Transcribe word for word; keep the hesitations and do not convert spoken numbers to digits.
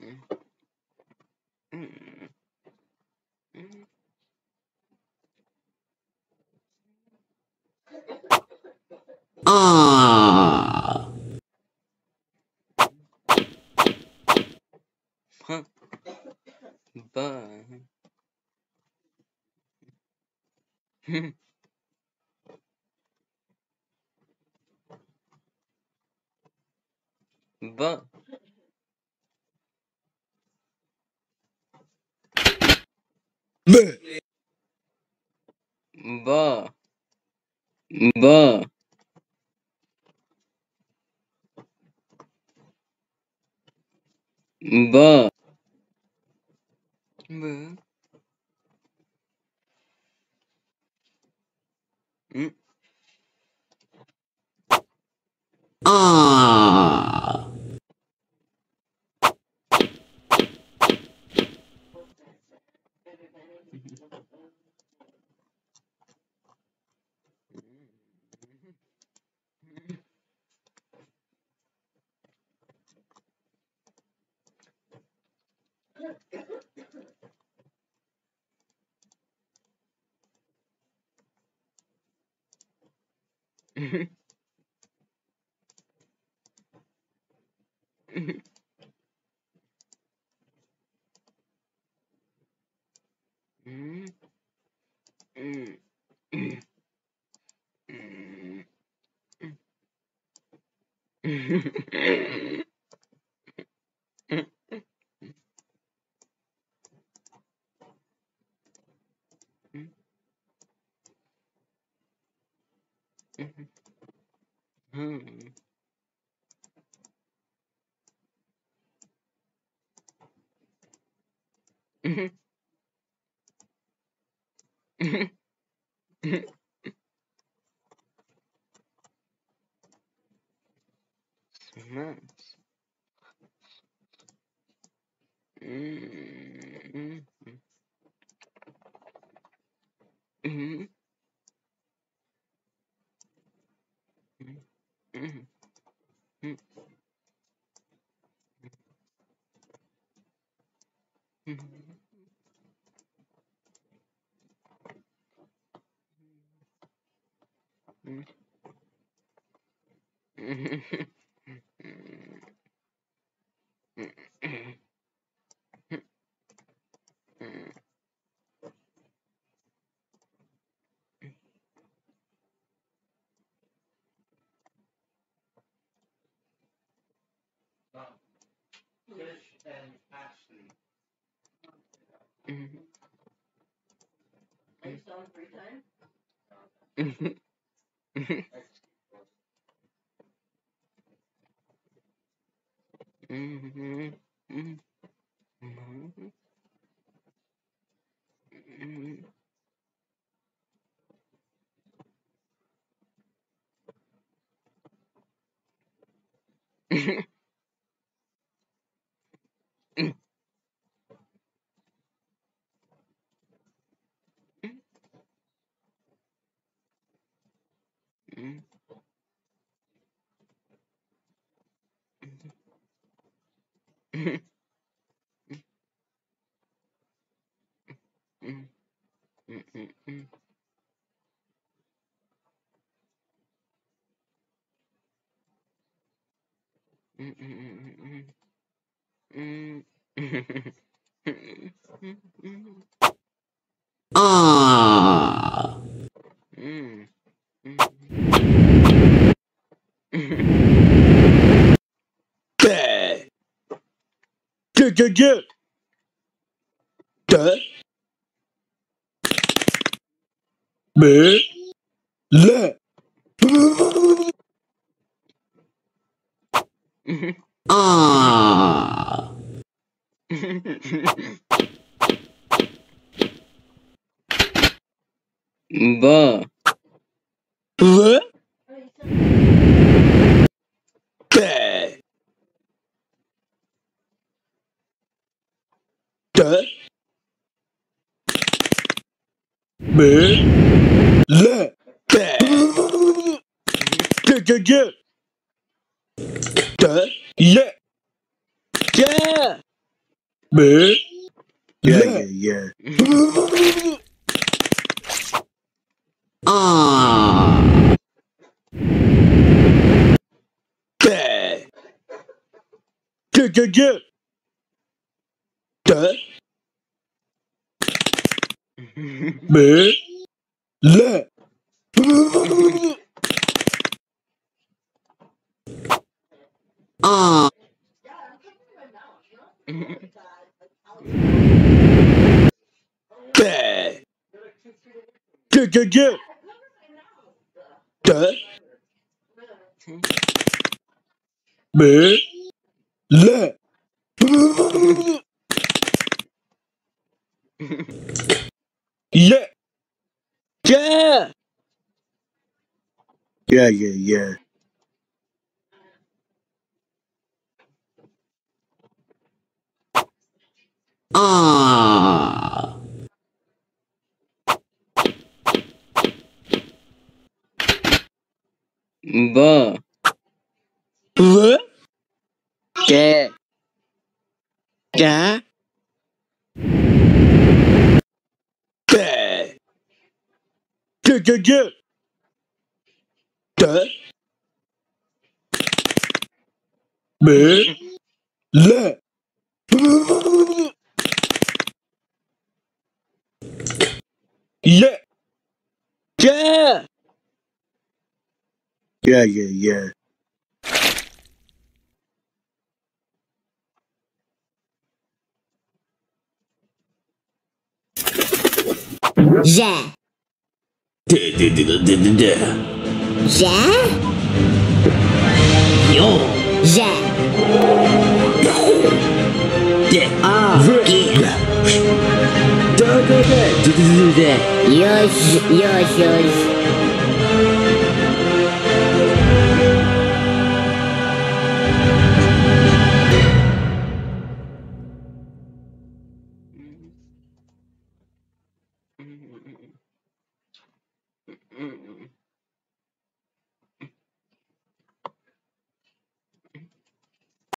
Ah. Ba. Ba. B. Ba. Ba. Ba. Ba. Mm. Ah. Nice. Mm. Mhm. Mhm. Mhm. Mhm. Mhm. Ah. B. G. G. G. D. B. L. Ah. Ba. V. B. D. B. L. B. G. G. G. D. L. G. B. Yeah, yeah, yeah. Ah. B. Good, good, good. D. B. Le. Ah. B. Good, good, good. D. B. Le. Yeah. Yeah. Yeah, yeah, yeah. Ah. Ba. V. K. K. B. Good, good, good. D. B. Le. Yeah. Yeah. Yeah, yeah, yeah. Że. Że? Yo. Że. O, G. Już, już, już. Mm-mm.